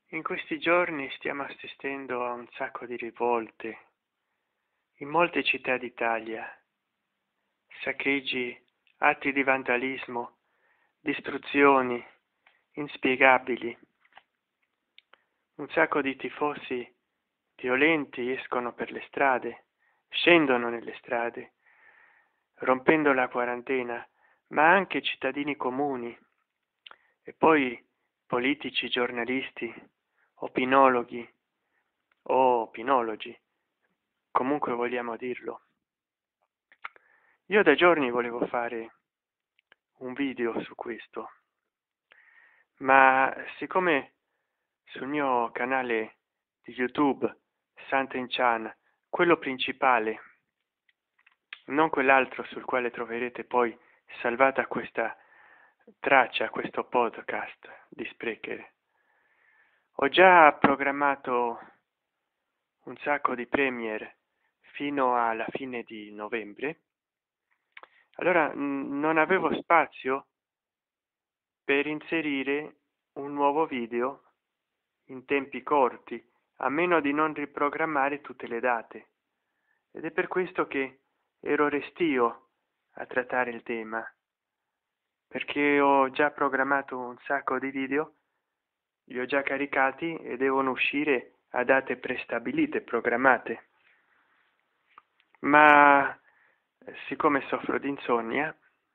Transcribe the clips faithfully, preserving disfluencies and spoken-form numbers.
In questi giorni stiamo assistendo a un sacco di rivolte in molte città d'Italia, saccheggi, atti di vandalismo, distruzioni inspiegabili. Un sacco di tifosi violenti escono per le strade, scendono nelle strade, rompendo la quarantena, ma anche cittadini comuni e poi politici, giornalisti, opinologhi o opinologi, comunque vogliamo dirlo. Io da giorni volevo fare un video su questo, ma siccome sul mio canale di YouTube Sant'Enchan, quello principale, non quell'altro sul quale troverete poi salvata questa traccia, questo podcast di Sprecher, ho già programmato un sacco di premiere fino alla fine di novembre. Allora mh, non avevo spazio per inserire un nuovo video in tempi corti, a meno di non riprogrammare tutte le date, ed è per questo che ero restio a trattare il tema, perché ho già programmato un sacco di video, li ho già caricati e devono uscire a date prestabilite, programmate. Ma siccome soffro di insonnia,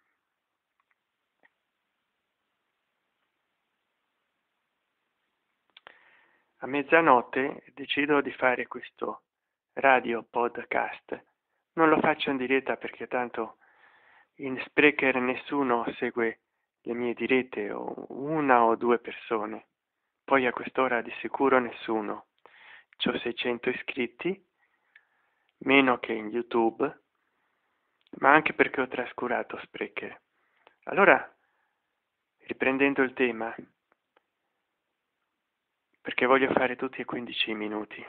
a mezzanotte decido di fare questo radio podcast. Non lo faccio in diretta perché tanto in Sprecher nessuno segue le mie dirette, o una o due persone. Poi a quest'ora di sicuro nessuno. C'ho seicento iscritti, meno che in YouTube, ma anche perché ho trascurato Sprecher. Allora, riprendendo il tema, perché voglio fare tutti e quindici minuti.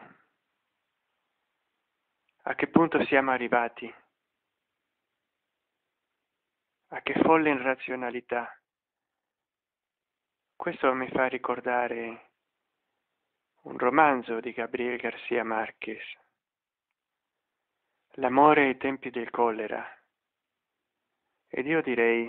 A che punto siamo arrivati? A che folle irrazionalità? Questo mi fa ricordare un romanzo di Gabriel García Márquez, L'amore ai tempi del collera. Ed io direi,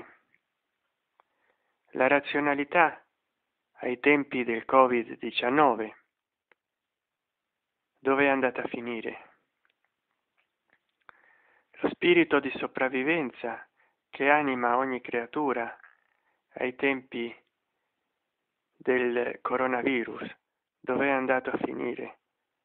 la razionalità ai tempi del covid diciannove, dove è andata a finire? Lo spirito di sopravvivenza che anima ogni creatura ai tempi del coronavirus, dove è andato a finire?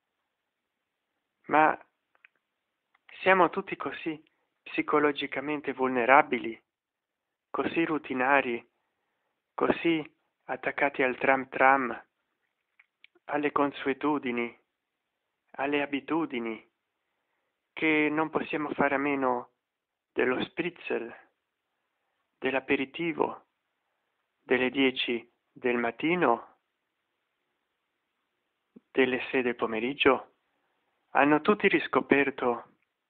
Ma siamo tutti così psicologicamente vulnerabili, così rutinari, così attaccati al tram tram, alle consuetudini, alle abitudini, che non possiamo fare a meno dello spritzel, dell'aperitivo, delle dieci del mattino, delle sei del pomeriggio. Hanno tutti riscoperto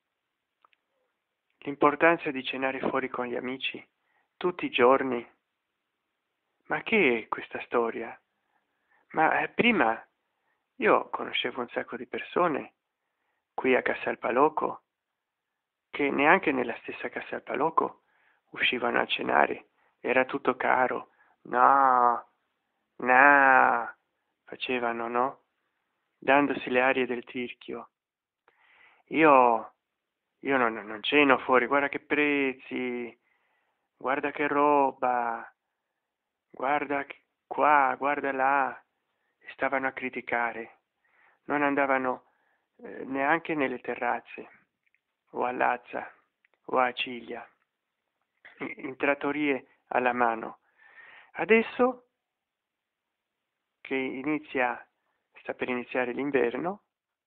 l'importanza di cenare fuori con gli amici tutti i giorni. Ma che è questa storia? Ma eh, prima io conoscevo un sacco di persone qui a Casalpaloco che neanche nella stessa Casalpaloco uscivano a cenare, era tutto caro. No, no, facevano, no? Dandosi le arie del tirchio. Io, io non, non ceno fuori, guarda che prezzi, guarda che roba, guarda qua, guarda là. E stavano a criticare. Non andavano eh, neanche nelle terrazze, o a Lazza, o a Ciglia, in, in trattorie alla mano. Adesso che inizia, sta per iniziare l'inverno,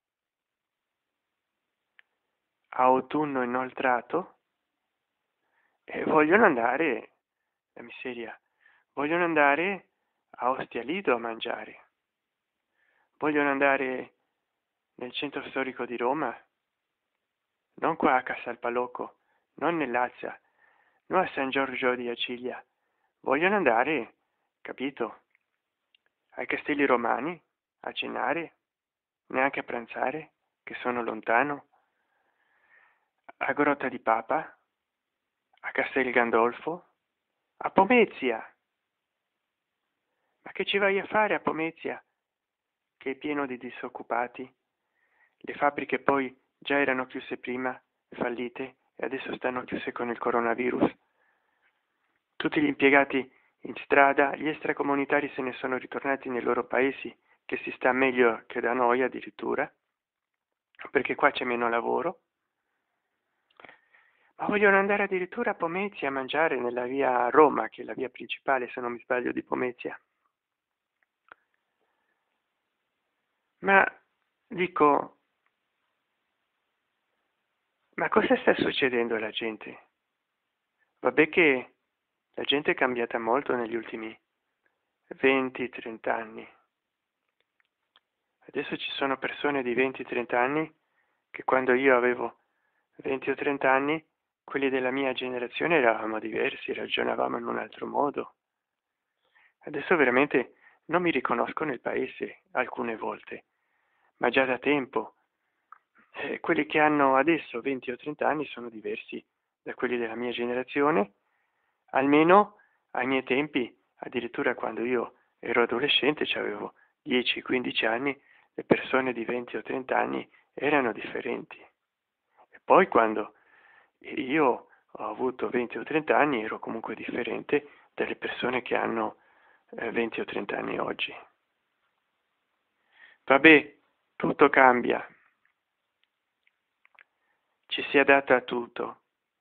a autunno inoltrato, e vogliono andare, la miseria, vogliono andare a Ostia Lido a mangiare, vogliono andare nel centro storico di Roma, non qua a Casalpaloco, non nell'Azza, no a San Giorgio di Acilia, vogliono andare, capito, ai Castelli Romani, a cenare, neanche a pranzare, che sono lontano, a Grotta di Papa, a Castel Gandolfo, a Pomezia. Ma che ci vai a fare a Pomezia, che è pieno di disoccupati? Le fabbriche poi già erano chiuse prima, fallite, e adesso stanno chiuse con il coronavirus. Tutti gli impiegati in strada, gli extracomunitari se ne sono ritornati nei loro paesi, che si sta meglio che da noi addirittura, perché qua c'è meno lavoro. Ma vogliono andare addirittura a Pomezia a mangiare nella via Roma, che è la via principale, se non mi sbaglio, di Pomezia. Ma dico, ma cosa sta succedendo alla gente? Vabbè che la gente è cambiata molto negli ultimi venti trenta anni. Adesso ci sono persone di venti trenta anni che quando io avevo venti o trenta anni, quelli della mia generazione eravamo diversi, ragionavamo in un altro modo. Adesso veramente non mi riconosco nel paese alcune volte, ma già da tempo. Eh, quelli che hanno adesso venti o trenta anni sono diversi da quelli della mia generazione, almeno ai miei tempi, addirittura quando io ero adolescente, avevo dieci quindici anni, le persone di venti o trenta anni erano differenti. E poi quando io ho avuto venti o trenta anni ero comunque differente dalle persone che hanno eh, venti o trenta anni oggi. Vabbè, tutto cambia, ci si adatta a tutto,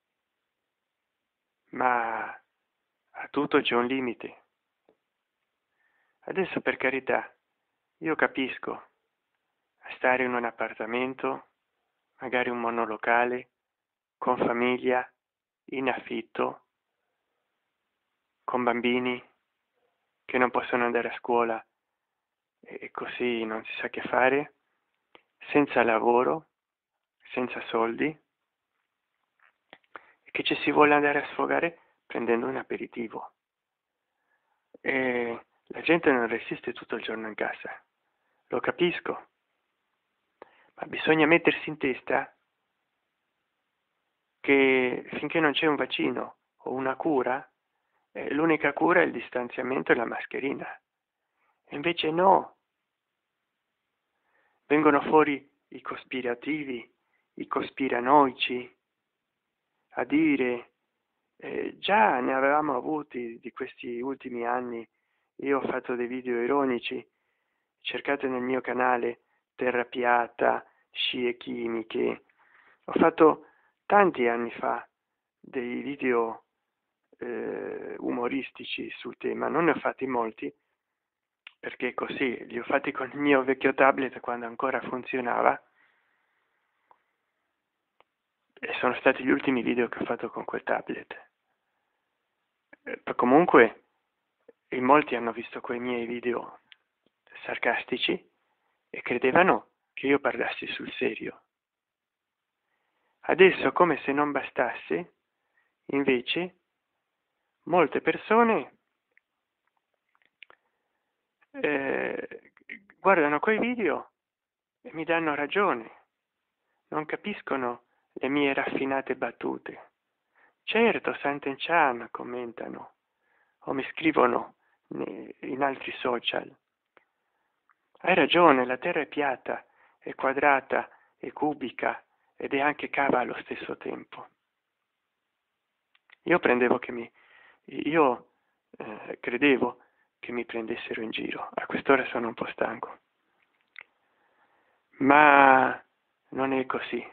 ma a tutto c'è un limite. Adesso, per carità, io capisco stare in un appartamento, magari un monolocale, con famiglia, in affitto, con bambini che non possono andare a scuola e così non si sa che fare, senza lavoro, senza soldi, e che ci si vuole andare a sfogare prendendo un aperitivo. E la gente non resiste tutto il giorno in casa, lo capisco, ma bisogna mettersi in testa che finché non c'è un vaccino o una cura, eh, l'unica cura è il distanziamento e la mascherina. E invece no, vengono fuori i cospirativi, i cospiranoici, a dire, eh, già ne avevamo avuti di questi ultimi anni, io ho fatto dei video ironici, cercate nel mio canale Terra piatta, scie chimiche, ho fatto tanti anni fa dei video eh, umoristici sul tema, non ne ho fatti molti, perché così li ho fatti con il mio vecchio tablet quando ancora funzionava, e sono stati gli ultimi video che ho fatto con quel tablet. Eh, comunque in molti hanno visto quei miei video sarcastici e credevano che io parlassi sul serio. Adesso, come se non bastasse, invece molte persone eh, guardano quei video e mi danno ragione, non capiscono le mie raffinate battute. Certo, Sant'Enchan, commentano o mi scrivono in altri social. Hai ragione, la Terra è piatta, è quadrata, è cubica ed è anche cava allo stesso tempo. Io prendevo che mi io eh, credevo che mi prendessero in giro. A quest'ora sono un po' stanco. Ma non è così.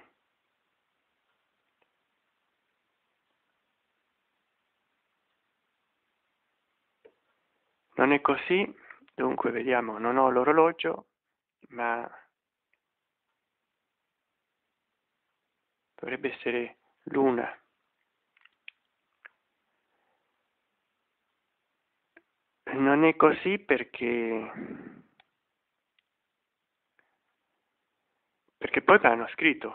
Non è così, dunque vediamo, non ho l'orologio, ma dovrebbe essere l'una. Non è così perché perché poi mi hanno scritto,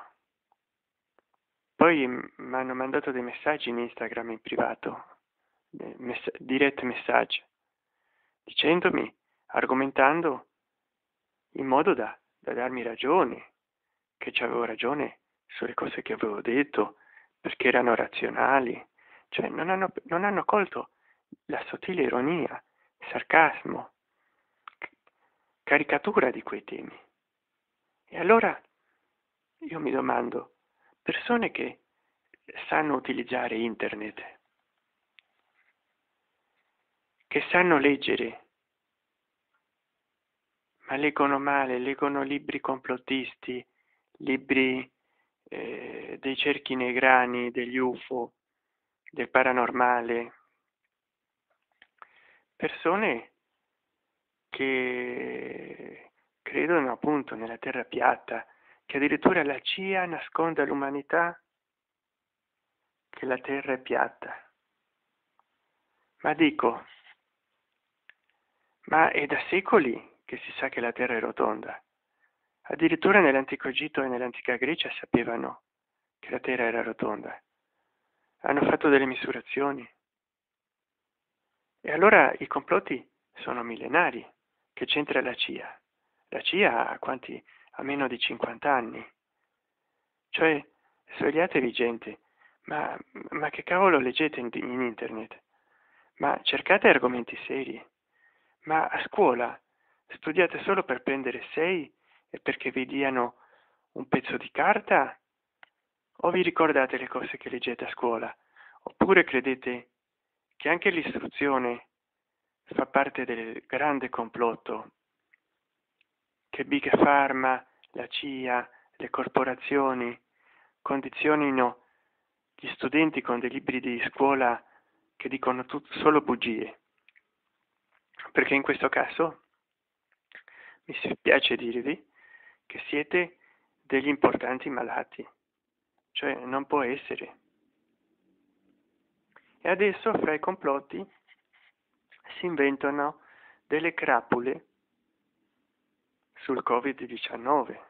poi mi hanno mandato dei messaggi in Instagram in privato, mess- direct message, dicendomi, argomentando in modo da, da darmi ragione, che avevo ragione sulle cose che avevo detto, perché erano razionali, cioè non hanno, non hanno colto la sottile ironia, il sarcasmo, caricatura di quei temi. E allora io mi domando, persone che sanno utilizzare internet, che sanno leggere, ma leggono male, leggono libri complottisti, libri eh, dei cerchi negrani, degli U F O, del paranormale, persone che credono appunto nella terra piatta, che addirittura la C I A nasconde all'umanità che la terra è piatta. Ma dico, ma è da secoli che si sa che la terra è rotonda. Addirittura nell'antico Egitto e nell'antica Grecia sapevano che la terra era rotonda. Hanno fatto delle misurazioni. E allora i complotti sono millenari. Che c'entra la C I A? La C I A ha quanti? Ha meno di cinquanta anni. Cioè, svegliatevi gente, ma, ma che cavolo leggete in, in internet? Ma cercate argomenti seri. Ma a scuola studiate solo per prendere sei e perché vi diano un pezzo di carta? O vi ricordate le cose che leggete a scuola? Oppure credete che anche l'istruzione fa parte del grande complotto che Big Pharma, la C I A, le corporazioni condizionino gli studenti con dei libri di scuola che dicono tut- solo bugie? Perché in questo caso mi spiace dirvi che siete degli importanti malati, cioè non può essere. E adesso fra i complotti si inventano delle crapule sul covid diciannove,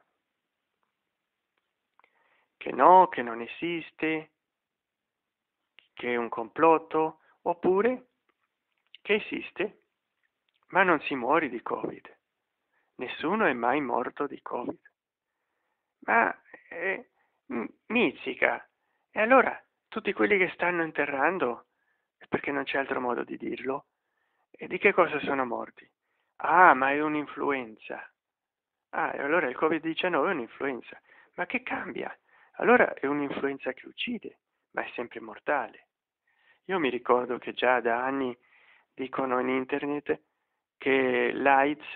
che no, che non esiste, che è un complotto, oppure che esiste, ma non si muore di Covid. Nessuno è mai morto di Covid. Ma eh, mizzica. E allora tutti quelli che stanno enterrando, perché non c'è altro modo di dirlo, e di che cosa sono morti? Ah, ma è un'influenza. Ah, e allora il covid diciannove è un'influenza. Ma che cambia? Allora è un'influenza che uccide, ma è sempre mortale. Io mi ricordo che già da anni dicono in internet che l'AIDS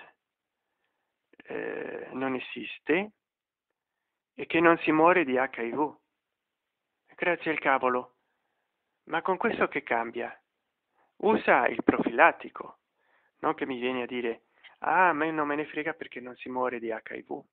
eh, non esiste e che non si muore di H I V. Grazie al cavolo. Ma con questo che cambia? Usa il profilattico, non che mi vieni a dire, ah, ma io non me ne frega perché non si muore di H I V.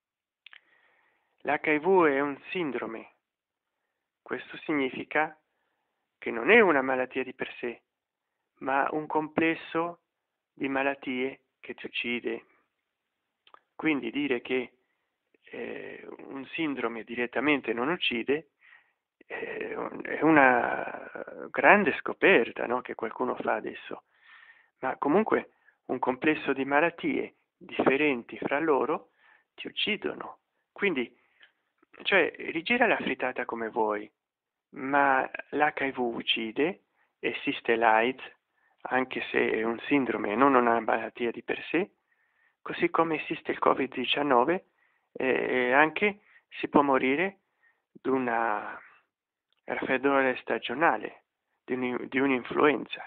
L'H I V è un sindrome. Questo significa che non è una malattia di per sé, ma un complesso di malattie che ti uccide. Quindi dire che eh, un sindrome direttamente non uccide eh, è una grande scoperta, no? Che qualcuno fa adesso. Ma comunque un complesso di malattie differenti fra loro ti uccidono. Quindi, cioè, rigira la frittata come vuoi, ma l'H I V uccide, esiste l'AIDS, anche se è un sindrome e non una malattia di per sé, così come esiste il covid diciannove e anche si può morire di una raffreddore stagionale, di, un, di un'influenza.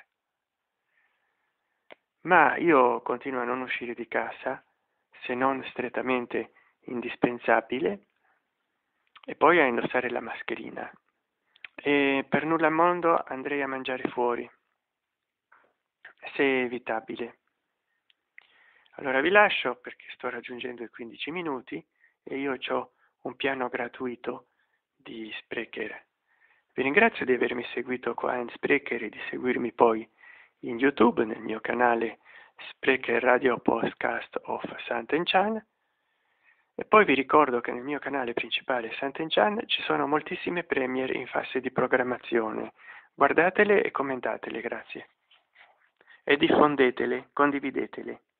Ma io continuo a non uscire di casa se non strettamente indispensabile e poi a indossare la mascherina. E per nulla al mondo andrei a mangiare fuori, se è evitabile. Allora vi lascio perché sto raggiungendo i quindici minuti e io ho un piano gratuito di Spreaker. Vi ringrazio di avermi seguito qua in Spreaker e di seguirmi poi in YouTube nel mio canale Spreaker Radio Podcast of Sant'Enchan. E poi vi ricordo che nel mio canale principale Sant'Enchan ci sono moltissime premiere in fase di programmazione. Guardatele e commentatele, grazie. E diffondetele, condividetele.